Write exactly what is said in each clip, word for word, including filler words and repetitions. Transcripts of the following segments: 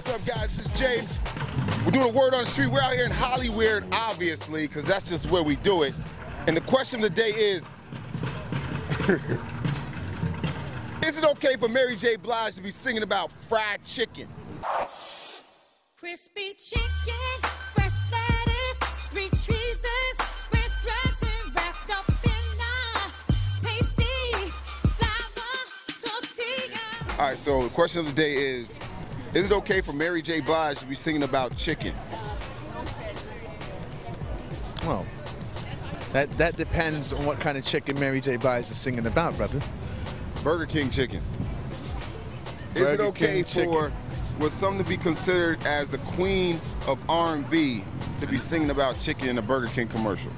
what's up, guys? This is Jay. We're doing a word on the street. We're out here in Hollywood, obviously, because that's just where we do it. And the question of the day is, is it okay for Mary J. Blige to be singing about fried chicken? Crispy chicken, fresh lettuce, three cheeses, fresh dressing wrapped up in a tasty flour tortilla. All right, so the question of the day is, is it okay for Mary J. Blige to be singing about chicken? Well, that that depends on what kind of chicken Mary J. Blige is singing about, brother. Burger King chicken. Is Burger it okay King for chicken. with some to be considered as the queen of R and B to be singing about chicken in a Burger King commercial?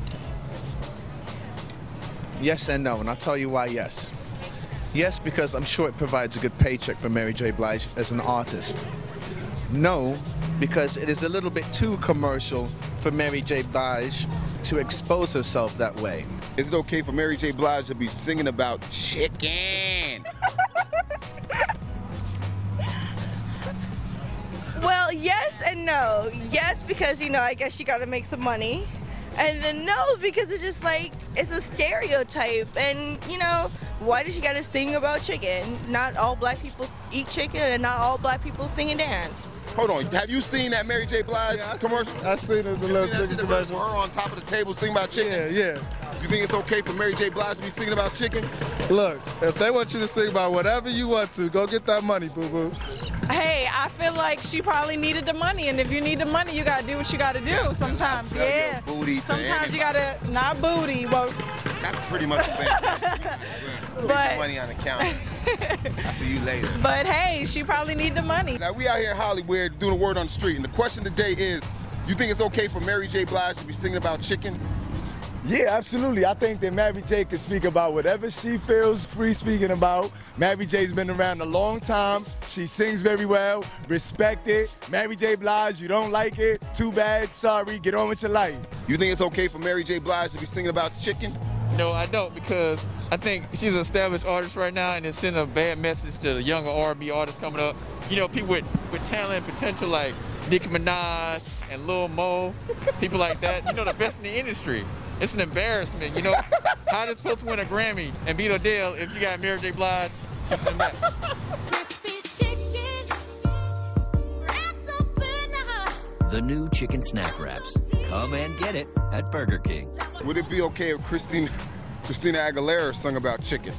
Yes and no, and I'll tell you why yes. Yes, because I'm sure it provides a good paycheck for Mary J. Blige as an artist. No, because it is a little bit too commercial for Mary J. Blige to expose herself that way. Is it okay for Mary J. Blige to be singing about chicken? Well, yes and no. Yes, because, you know, I guess you got to make some money. And then no, because it's just like, it's a stereotype. And, you know, why does she got to sing about chicken? Not all black people eat chicken and not all black people sing and dance. Hold on, have you seen that Mary J. Blige Yeah, I commercial? Seen, I seen it, the little chicken commercial. Her on top of the table singing about chicken? Yeah, yeah. You think it's okay for Mary J. Blige to be singing about chicken? Look, if they want you to sing about whatever you want to, go get that money, boo-boo. Hey, I feel like she probably needed the money, and if you need the money, you gotta do what you gotta do sometimes. Sell your Yeah. booty to Sometimes you anybody. gotta, not booty, but That's pretty much the same. Put But- your money on the counter. I'll see you later. but hey, she probably need the money. Now, we out here in Hollywood doing a word on the street, and the question today is, you think it's okay for Mary J. Blige to be singing about chicken? Yeah, absolutely. I think that Mary J can speak about whatever she feels free speaking about. Mary J's been around a long time. She sings very well. Respect it. Mary J. Blige, you don't like it? Too bad. Sorry. Get on with your life. You think it's okay for Mary J. Blige to be singing about chicken? No, I don't, because I think she's an established artist right now, and it's sending a bad message to the younger R and B artists coming up. You know, people with, with talent and potential like Nicki Minaj and Lil Mo, people like that. You know, the best in the industry. It's an embarrassment, you know. How is supposed to win a Grammy and beat Adele if you got Mary J. Blige kissing back? Crispy chicken, wrapped up in a The new chicken snack wraps. Come and get it at Burger King. Would it be okay if Christina, Christina Aguilera sung about chicken?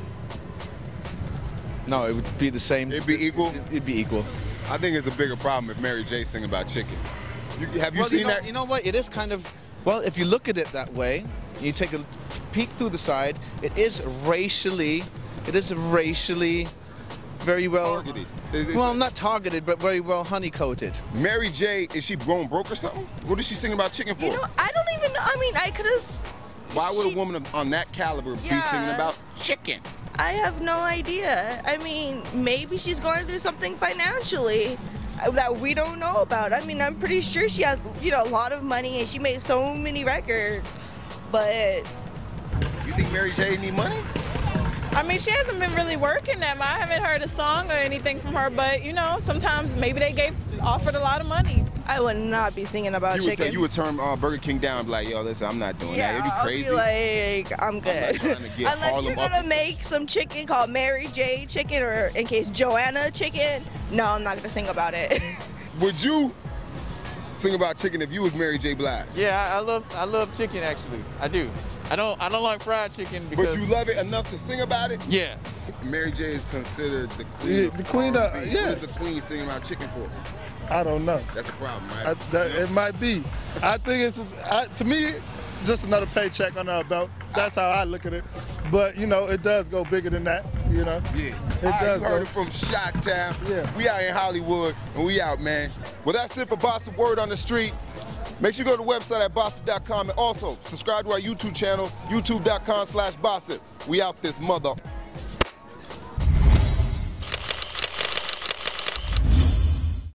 No, it would be the same. It'd be equal? It'd be equal. I think it's a bigger problem if Mary J. singing about chicken. You, have you well, seen you know, that? You know what? It is kind of, well, if you look at it that way, you take a peek through the side, it is racially, it is racially very well, Targeted. Is- is- well, not targeted, but very well honey-coated. Mary J., is she going broke or something? What is she singing about chicken for? You know, I don't even know. I mean, I could have. Why would she- a woman on that caliber be Yeah. singing about chicken? I have no idea. I mean, maybe she's going through something financially that we don't know about. I mean, I'm pretty sure she has, you know, a lot of money and she made so many records. But You think Mary J. need money? I mean, she hasn't been really working that much. I haven't heard a song or anything from her, but you know, sometimes maybe they gave offered a lot of money. I would not be singing about You would, chicken. t- you would turn uh, Burger King down and be like, yo, listen, I'm not doing yeah, that. It'd be crazy. I'll be like, I'm good. trying to get Unless Harlem you're up. gonna make some chicken called Mary J. chicken, or in case Joanna chicken, no, I'm not gonna sing about it. Would you sing about chicken if you was Mary J. Blige? Yeah, I, I love I love chicken actually. I do. I don't I don't like fried chicken because But you love it enough to sing about it? yes. Mary J. is considered the queen. Yeah, of the queen of- R and B. yeah. What is a queen singing about chicken for? I don't know. That's a problem, right? I, that, it might be. I think it's, I, to me, just another paycheck on our belt. That's how I look at it. But, you know, it does go bigger than that, you know. Yeah. It All right, does you heard go. it from Chi-Town. Yeah. We out in Hollywood, and we out, man. Well, that's it for Bossip Word on the Street. Make sure you go to the website at bossip dot com, and also subscribe to our YouTube channel, youtube dot com slash bossip. We out this mother.